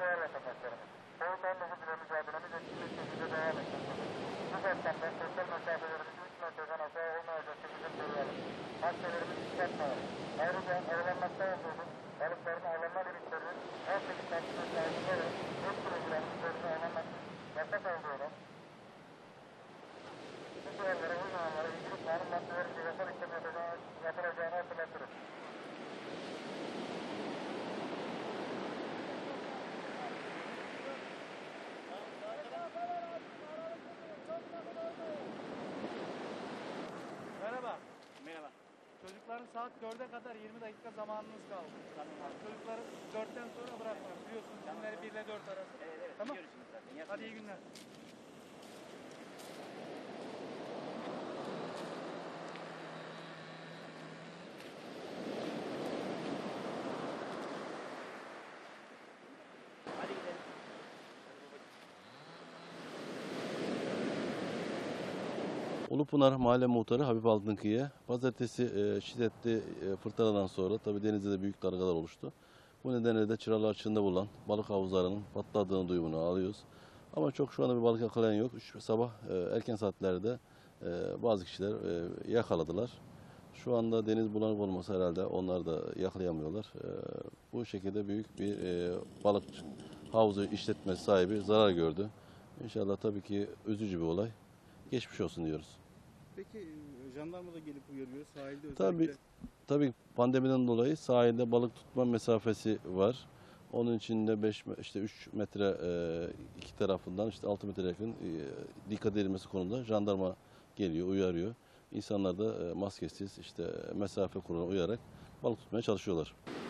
değer vatandaşlarımız. Soğuk-19 ile mücadelemiz etkili şekilde devam etmektedir. Bu kapsamda sosyal mesafelerimizi 3 metreden aşağı olmayacak şekilde koruyalım. Maskelerimizi çıkartmayalım. Ayrıca avlanmakta olduğumuz balıkların avlanma limitlerinin 18 santim sayesinde ve 5 kilogramın üzerinde avlanmak yasak olduğunu, bu kurallara uymayanlara ilgili kanun maddelerince yasal işlem yapılacağını hatırlatırız. Merhaba. Merhaba. Çocukların saat 4'e kadar 20 dakika zamanınız kaldı. Tamam abi. Çocukları 4'ten sonra bırakmak. Biliyorsunuz günleri 1 ile 4 arası. Evet, Tamam. biliyorsunuz zaten. Hadi iyi günler. Hadi gidelim. Ulupınar Mahalle Muhtarı Habib Altınkı'ya pazartesi şiddetli fırtınadan sonra tabii denizde de büyük dalgalar oluştu. Bu nedenle de Çıralı açığında bulunan balık havuzlarının patladığını duyumunu alıyoruz. Ama çok şu anda bir balık yakalayan yok. Sabah erken saatlerde bazı kişiler yakaladılar. Şu anda deniz bulanık olması herhalde onlar da yakalayamıyorlar. Bu şekilde büyük bir balık havuzu işletmesi sahibi zarar gördü. İnşallah tabii ki üzücü bir olay. Geçmiş olsun diyoruz. Peki jandarma da gelip uyarıyor sahilde Tabii, tabii pandemiden dolayı sahilde balık tutma mesafesi var. Onun için de 3 metre iki tarafından 6 metre yakın dikkat edilmesi konusunda jandarma geliyor, uyarıyor. İnsanlar da maskesiz mesafe kuralına uyarak balık tutmaya çalışıyorlar.